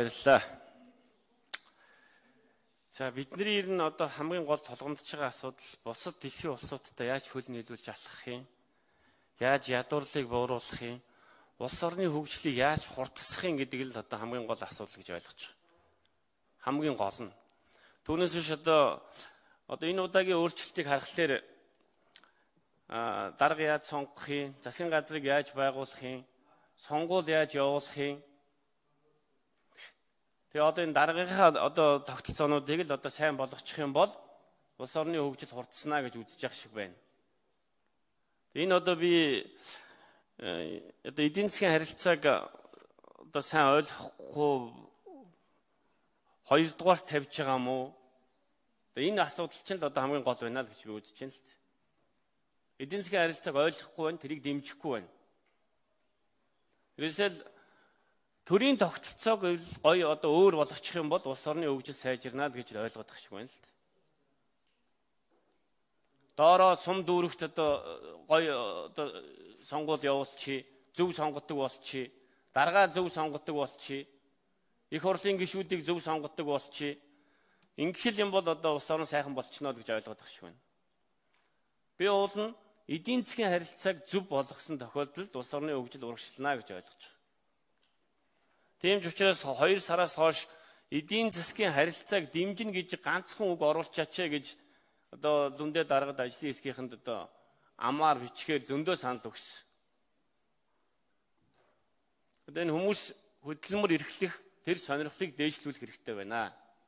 Баярлалаа. За бидний ер нь одоо хамгийн гол толгомдож байгаа асуудал бусад дэлхийн улсуудтай яаж хөл нийлүүлж алхах юм? Яаж ядуурлыг бууруулах юм? Улс орны хөгжлийг яаж хурдсах юм гэдэг л одоо хамгийн гол асуудал гэж ойлгож байгаа. Хамгийн гол нь. Түүнээс биш одоо энэ удаагийн өөрчлөлтийг харахаар дарга яаж сонгох юм? Засгийн газрыг яаж байгуулах юм? Сонгуул яаж явуулах юм? Тэгээ одоо энэ даргийнхаа тогтолцоонуудыг л сайн болгочих юм бол улс орны хөгжил хурдснаа гэж үзэж явах шиг байна. Энэ би эдийн засгийн харилцааг сайн ойлгохгүй хоёрдугаарт тавьж байгаа юм уу? Энэ асуудал чинь л хамгийн гол байна л гэж би үзэж байна л дээ. Эдийн засгийн харилцааг ойлгохгүй байна, тэрийг дэмжихгүй байна. Тэрээсээ төрийн тогтолцоог гоё өөр болгочих юм бол улс орны хөгжил сайжирнаа л гэж ойлгоод байгаа шиг байна л дээ. Доороо сум дүүрэгт гоё сонгуул явуулчих, зөв сонгодог болчих, даргаа зөв сонгодог болчих, их хурлын гишүүдийг зөв сонгодог болчих. Ингэх юм бол улс орн сайхан болчихно л гэж ойлгоод байгаа шиг байна. Би уул нь эдийн засгийн харилцааг зөв болгосон тохиолдолд улс орны хөгжил урагшлана гэж ойлгож байна. Тийм ч учраас 2 сараас хойш эдийн засгийн харилцааг дэмжинэ гэж ганцхан үг оруулчаач гэж зөндөө даргад ажлын хэсгийнхэнд амаар бичгээр зөндөө санал өгсөн. Энэ хүмүүс хөдөлмөр эрхлэх тэр сонирхлыг дээшлүүлэх хэрэгтэй байна.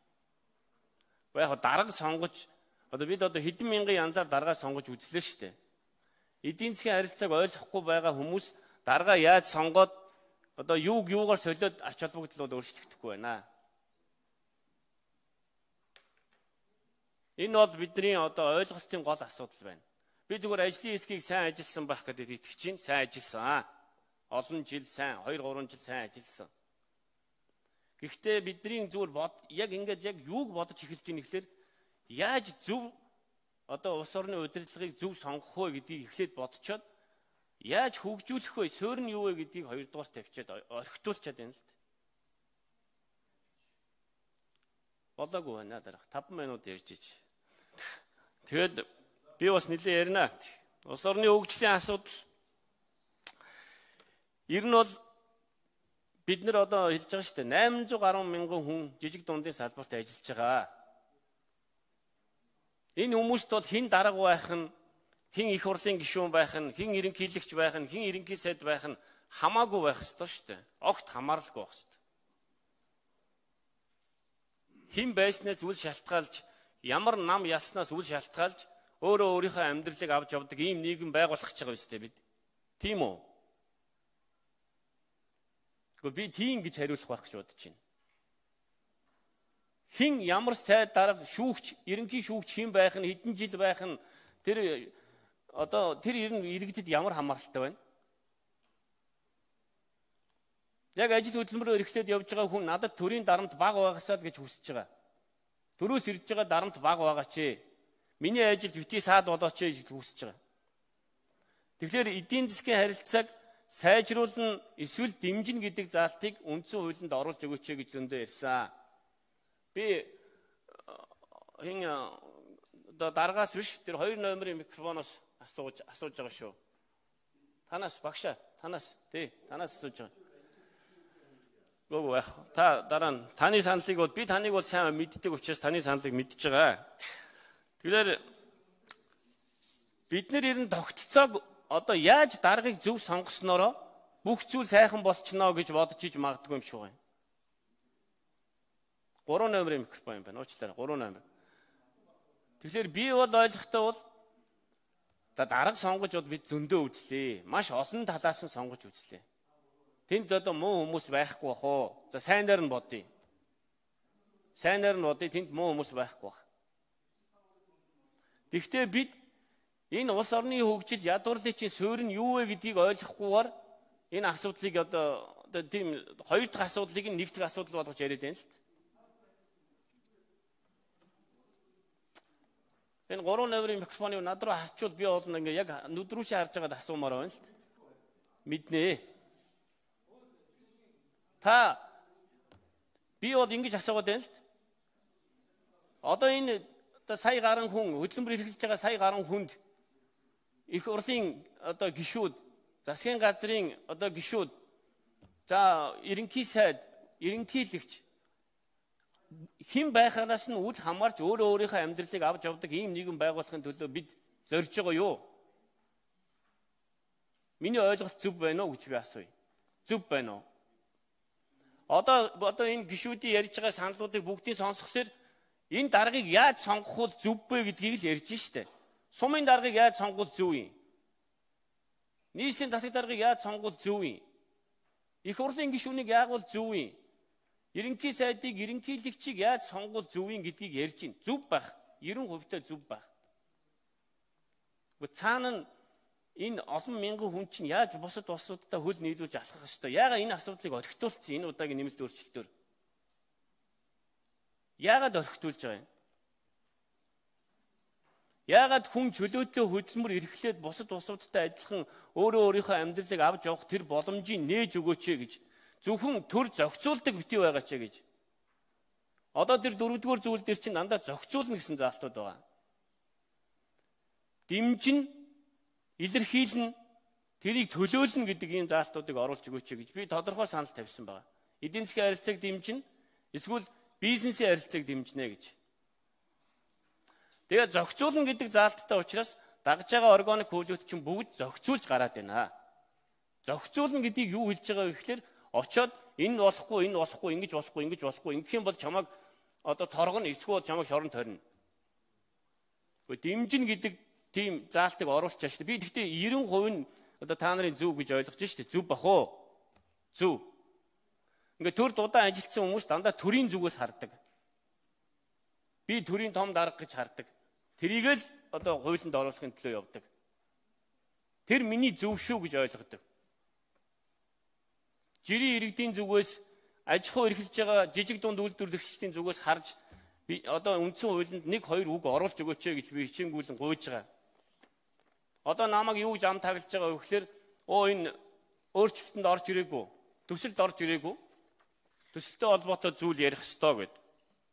Яг дарга сонгож бид хэдэн мянган янзаар дарга сонгож үзлээ шүү дээ. Эдийн засгийн харилцааг ойлгохгүй байгаа хүмүүс дарга яаж сонгоод юуг юугаар солиод ач холбогдол өөрчлөгдөхгүй байна. Энэ бол бидний ойлголтын гол асуудал байна. Би зүгээр ажлын хэсгийг сайн ажилласан байх гэдэг итгэж чинь сайн ажилласан. Олон жил сайн, 2-3 жил сайн ажилласан. Гэхдээ бидний зүгээр яг юуг бодож эхэлж ийн гэхэлэр яаж зөв улс орны удирдлагыг зөв сонгох вэ гэдгийг эхлээд бодцоод яаж хөгжүүлэх вэ? Суурь нь юу вэ гэдгийг хоёрдугаар тавьчаад орхитуулчаад байна л дээ. Болоогүй байна дараах 5 минут ярьж ич. Тэгэд би бас нэлээ ярина. Улс орны хөгжлийн асуудал ер нь бол бид нар хэлж байгаа шүү дээ 810 мянган хүн жижиг дундын салбарт ажиллаж байгаа. Энэ хүмүүст бол хэн дарга байх нь, хэн их хурлын гишүүн байх нь, хэн ерөнхийлөгч байх нь, хэн ерөнхий сайд байх нь хамаагүй байх ёстой шүү дээ. Огт хамаарлахгүй байх ёстой. Хэн байснаас үл шалтгаалж, ямар нам яснаас үл шалтгаалж өөрөө өөрийнхөө амьдралыг авч явдаг ийм нийгэм байгуулах гэж байгаа юм шүү дээ бид. Тийм үү? Би тийм гэж хариулах байх гэж бодож байна. Хэн ямар сайд дарга шүүгч, ерөнхий шүүгч хэн байх нь, хэдэн жил байх нь тэр ер нь иргэдэд ямар хамааралтай байна? Яг ажил хөдөлмөрөөр эрхлээд явж байгаа хүн надад төрийн дарамт бага байгаасаа л гэж хүсэж байгаа. Төрөөс ирж байгаа дарамт бага байгаач ээ. Миний ажилд битгий саад болооч ээ гэж хүсэж байгаа. Тэгэхээр эдийн засгийн харилцааг сайжруулна, эсвэл дэмжинэ гэдэг заалтыг үндсэн хуулинд оруулж өгөөч гэж зөндөө ярьсан. Би даргаас биш тэр 2 номерын микрофоноос асууж байгаа шүү. Танаас багшаа, танаас асууж байгаа. Гоо яах. Та дараа нь таны саналыг бол би таныг бол сайн мэддэг учраас таны саналыг мэдж байгаа. Тэгэхээр бид нар ер нь тогтцоог яаж даргыг зөв сонгоснороо бүх зүйл сайхан болчихно гэж бодож иж магадгүй юм шиг байна. 3 номерын микрофон юм байна. Уучлаарай 3 номер. Тэгэхээр би бол ойлгохтой бол дарга сонгож бид зөндөө үзлээ. Маш олон талаас нь сонгож үзлээ. Тэнд муу хүмүүс байхгүй бах уу? За сайнаар нь бодъё. Тэнд муу хүмүүс байхгүй бах. Гэхдээ бид энэ улс орны хөгжил ядуурлын чинь суурь нь юу вэ гэдгийг ойлгохгүйгээр энэ асуудлыг тийм хоёр дахь асуудлыг нэг дахь асуудал болгож яриад байна л дээ. Энэ 3 номерын микрофоныг над руу харчвал би бол яг нүдрүүшээ харж байгаад асуумаар байна л дээ. Мэднэ. Та Би бол ингэж асуугаад байна л д. Одоо энэ сая гаруй хүн хөдөлмөр эрхэлж байгаа сая гаруй хүнд их урлын одоо гишүүд, засгийн газрын одоо гишүүд, за ерөнхий сайд, ерөнхийлөгч хэн байхаас нь үл хамаарч өөрөө өөрийнхөө амьдралыг авч явдаг ийм нийгэм байгуулахын төлөө бид зорж байгаа юу? Миний ойлголт зөв байна уу гэж би асууя. Зөв байна уу? Одоо энэ гишүүдийн ярьж байгаа саналуудыг бүгдийг сонсгосоор энэ даргаыг яаж сонгох бол зөв бэ гэдгийг л ярьж штэ. Сумын даргаыг яаж сонгох зөв юм? Нийслэлийн засаг даргаыг яаж сонгох зөв юм? Их хурлын гишүүнийг яагуул зөв юм? Ерөнхий сайдыг, ерөнхийлөгчийг яаж сонгох зөв юм гэдгийг ярьж байна. Зөв байх. 90% зөв байх. Цаана нь энэ олон мянган хүн чинь яаж бусад улсуудтай хөл нийлүүлж асгах ёстой? Яагаад энэ асуудлыг орхитуулсан энэ удаагийн нэмэлт өөрчлөлтөөр? Яагаад орхитуулж байгаа юм? Яагаад хүн чөлөөтэй хөдөлмөр эрхлээд бусад улсуудтай адилхан өөрөө өөрийнхөө амьдралыг авч явах тэр боломжийг нээж өгөөч гэж зөвхөн төр зохицуулдаг битгий байгаа ч гэж. Одоо тэр дөрөвдүгээр зүйл дээр чинь дандаа зохицуулна гэсэн заалтууд байгаа. Дэмжин, илэрхийлнэ, тэрийг төлөөлнө гэдэг ийм заалтуудыг оруулж өгөөч гэж би тодорхой санал тавьсан байна. Эдийн засгийн харилцааг дэмжинэ, эсвэл бизнесийн харилцааг дэмжинэ гэж. Тэгээд зохицуулна гэдэг заалттай учраас дагж байгаа органик хуулиуд чинь бүгд зохицуулж гараад байна. Зохицуулна гэдгийг юу хэлж байгаа вэ гэхээр очоод энэ болохгүй, энэ болохгүй, ингэж болохгүй, ингэж болохгүй, ингэх юм бол чамайг одоо торгоно, эсвэл чамайг шоронд хорно. Гэхдээ дэмжин гэдэг тийм заалтыг оруулчихсан шүү дээ. Би гэхдээ 90% нь одоо та нарын зөв гэж ойлгож шүү дээ. Зөв бах уу? Зөв. Ингээд төр дудаа ажилтсан хүмүүс дандаа төрийн зүгээс хардаг. Би төрийн том дарга гэж хардаг. Тэрийг л одоо хуулинд оруулахын төлөө явдаг. Тэр миний зөв шүү гэж ойлгодог. Жирийн иргэдийн зүгээс аж ахуй эрхэлж байгаа жижиг дунд үйлдвэрлэгчдийн зүгээс харж би одоо үндсэн хуулинд 1-2 үг оруулж өгөөч гэж би хичээнгүүлэн гуйж байгаа. Одоо намайг юу гэж ам таглаж байгаа вэ гэхээр энэ өөрчлөлтөнд орж ирээгүй, төсөлд орж ирээгүй. Төсөлтөй холбоотой зүйл ярих ёстой гэд.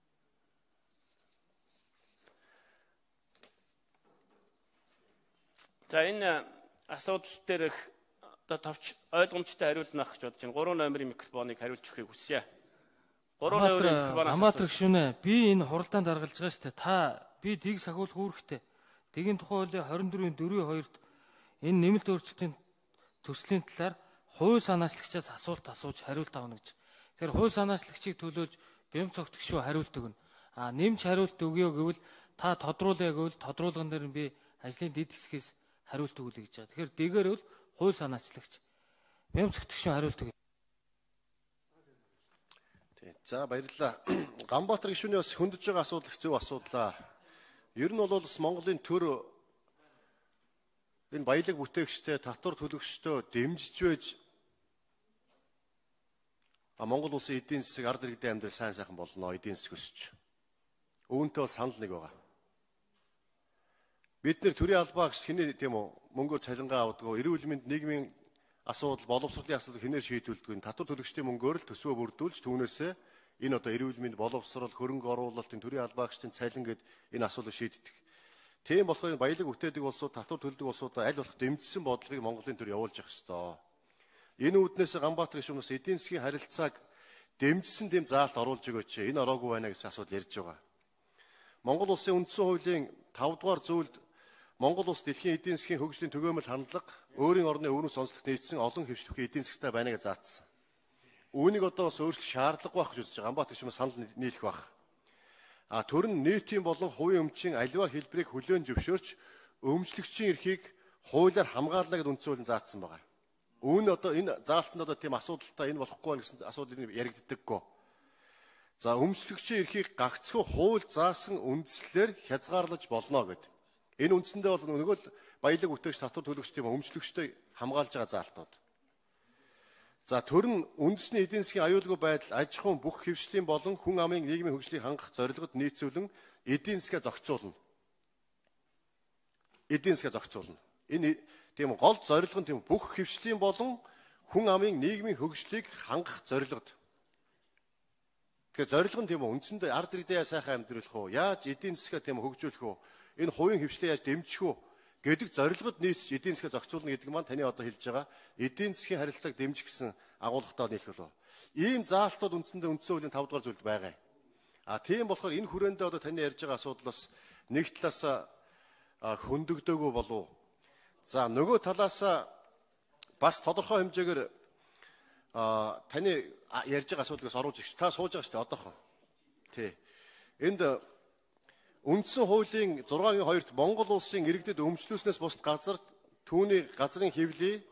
За энэ асуудал дээр товч ойлгомжтой хариулна гэж бодож байна. 3 номерын микрофоныг хариулж өгөхийг хүсье. 3 номерын микрофоноос Хамаатар гишүүнэ, би энэ хуралдаанд даргалж байгаа шүү дээ. Та би дэг сахиулах үүрэгтэй. Дэгийн тухай хуулийн 24-ийн 2-д энэ нэмэлт өөрчлөлтийн төслийн талаар хууль санаачлагчаас асуулт асууж хариулт авна гэж. Тэгэхээр хууль санаачлагчийг төлөөж бям цогт гишүү хариулт өгнө. Нэмж хариулт өгье гэвэл та тодруулъя гэвэл тодруулган дээр би ажлын дэд хэсгээс хариулт өгүүлье гэж байгаа. Тэгэхээр дэгээр бол хууль санаачлагч бям цогт гишүү хариулт өгье. За баярлалаа. Ганбаатар гишүүний бас хөндөж байгаа асуудал хэцүү асуудлаа. Ер нь бол бас Монголын төр энэ баялаг бүтээгчтэй, татвар төлөгчтэй дэмжиж байж Монгол улсын эдийн засаг ард иргэдийн амьдрал сайн сайхан болно, эдийн засаг өсч. Үүнтэй бол санал нэг байгаа. Бид нэр төрийн албаагч хэний тийм үү мөнгөөр цалингаа авдаг, эрүүл мэнд нийгмийн асуудал, боловсролын асуудал хинээр шийдвэрлэдэг. Татвар төлөгчдийн мөнгөөр л төсвөө бүрдүүлж түүнээсээ энэ одоо эрүүл мэнд, боловсрол, хөрөнгө оруулалтын төрийн албаагчдын цалин гэд энэ асуудлыг шийддэг. Тийм болохоор энэ баялаг бүтээдэг улсууд, татвар төлдөг улсуудаа аль болох дэмжсэн бодлогыг Монголын төр явуулж явах ёстой. Энэ үүднээс Ганбаатар гишүүнээс эдийн засгийн харилцааг дэмжсэн дэм заалт оруулж өгөөч. Энэ ороогүй байна гэсэн асуудал ярьж байгаа. Монгол улсын үндсэн хуулийн 5 дугаар зүйлд Монгол улс дэлхийн эдийн засгийн хөгжлийн түгээмэл хандлага, өөрийн орны өвөрмөц онцлог нийцсэн олон хэвшилтгүй эдийн засгтай байна гэж заасан. Үүнийг одоо бас өөрчлөх шаардлага байх гэж үзэж байгаа. Ганбаатар гишүүнээс санал нийлэх байх. Төр нь нийтийн болон хувийн өмчийн аливаа хэлбэрийг хүлээн зөвшөөрч өмчлөгчийн эрхийг хуулиар хамгаална гэж үндсэн хуулийн заасан байгаа. Үүн одоо энэ заалтанд одоо тийм асуудалтай энэ болохгүй гэсэн асуудал яригддаггүй. За өмчлөгчийн эрхийг гагцхүү хууль заасан үндслээр хязгаарлаж болно гэдэг. Энэ үндсэндээ бол нөгөө л баялаг бүтээгч татвар төлөгчдийн өмчлөгчтэй хамгаалж байгаа заалтууд. За төр нь үндэсний эдийн засгийн аюулгүй байдал, аж ахуйн бүх хэвшлийн болон хүн амын нийгмийн хөгжлийг хангах зорилгод нийцүүлэн эдийн засгаа зохицуулна. Эдийн засгаа зохицуулна. Энэ тийм гол зорилго нь тийм бүх хэвшлийн болон хүн амын нийгмийн хөгжлийг хангах зорилгод. Тэгэхээр зорилго нь тийм үү үндсэндээ ард иргэдээ сайхан амьдруулах уу? Яаж эдийн засгаа тийм хөгжүүлэх үү? Энэ хувийн хвшлээ яаж дэмжих үү гэдэг зорилгод нийцж эдийн засгаа зохицуулна гэдэг маань таны одоо хэлж байгаа эдийн засгийн харилцааг дэмжих гэсэн агуулгатай нийлэх болов. Ийм заалтууд үндсэндээ үндсэн хуулийн 5 дугаар зүйлд байгаа. Тийм болохоор энэ хүрээндээ одоо таны ярьж байгаа асуудал бас нэг талаас хөндөгдөөгүй болов. За нөгөө талаас бас тодорхой хэмжээгээр таны ярьж байгаа асуудлаас оруулж ирч та сууж байгаа шүү дээ одоохон. Тий. Энд үндсэн хуулийн 6-гийн 2-т Монгол улсын иргэдэд өмчлөөснөөс бусад газарт түүний газрын хэвлий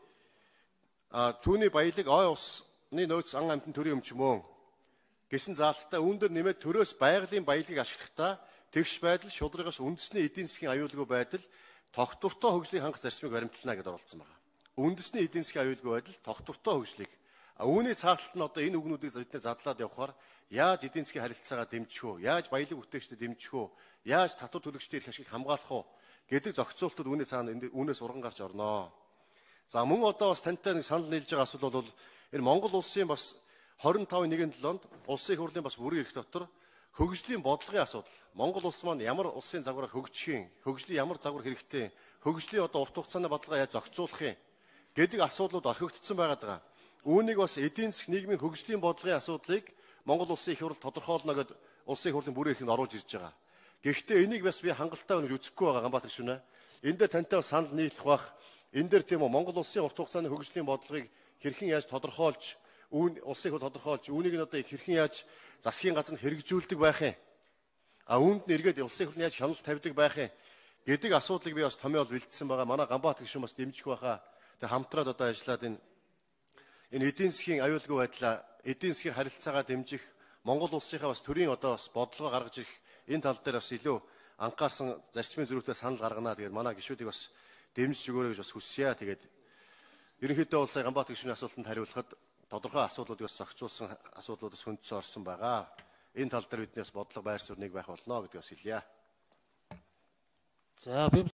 түүний баялаг ой усны нөөц ан амьтан төрийн өмчмөн гэсэн заалттай үүн дээр нэмээд төрөөс байгалийн баялагийг ашиглахдаа тэгш байдал шударгаас үндэсний эдийн засгийн аюулгүй байдал тогтвортой хөгжлийг хангах зарчмыг баримтлана гэдээ оролцсон байна. Үндэсний эдийн засгийн аюулгүй байдал тогтвортой хөгжлийг үүний цааталт нь одоо энэ үгнүүдийг бид задлаад явхаар яаж эдийн засгийн харилцаагаа дэмжих үү, яаж баялаг бүтээгчдэд дэмжих үү, яаж татвар төлөгчдийн эрх ашигыг хамгаалах уу гэдэг зохицуултууд үүний цаана үүнээс урган гарч орно. За мөн одоо бас тантай нэг санал нийлж байгаа асуудал бол энэ Монгол улсын бас 25/1/7-нд улсын их хурлын бас бүрэн эрх дотор хөгжлийн бодлогын асуудал. Монгол улс маань ямар улсын загвараар хөгжихийн, хөгжлийн ямар загвар хэрэгтэй, хөгжлийн одоо урт хугацааны бодлогоо яаж зохицуулах юм гэдэг асуудлууд орхигдсон байгаад байгаа. Үүнийг бас эдийн засаг нийгмийн хөгжлийн бодлогын асуудлыг Монгол улсын их хурл тодорхойлно гэд улсын их хурлын бүрэн эрхэнд оруулж ирж байгаа. Гэхдээ энийг бас би хангалттай өнөж үзэхгүй байгаа Ганбаатар гишүүнэ. Энэ дээр тантай санал нийлэх бах. Энэ дээр тийм үү Монгол улсын урт хугацааны хөгжлийн бодлогыг хэрхэн яаж тодорхойлж, улсын их хурл тодорхойлж, үүнийг нь одоо хэрхэн яаж засгийн газар нь хэрэгжүүлдэг байх юм. Үүнд нь эргээд улсын их хурл яаж хяналт тавьдаг байх юм гэдэг асуудлыг би бас томьёол бэлдсэн байгаа. Манай Ганбаатар гишүүн бас дэмжих байхаа. Тэг хамтраад одоо ажиллаад энэ эдийн засгийн аюулгүй байдлаа, эдийн засгийн харилцаагаа дэмжих, Монгол улсынхаа бас төрийн одоо бас бодлогоо гаргаж ирэх энэ тал дээр бас илүү анхаарсан зарчмын зөрүүтэй санал гаргана. Тэгээд манай гишүүдийг бас дэмжиж өгөөрэй гэж бас хүсье. Тэгээд ерөнхийдөө бол сая Ганбаатар гишүүний асуултанд хариулахад тодорхой асуудлуудыг бас зохицуулсан асуудлуудаас хөндсөн орсон байгаа. Энэ тал дээр бидний бас бодлого байр суурь нэг байх болно гэдгийг бас хэлье. За би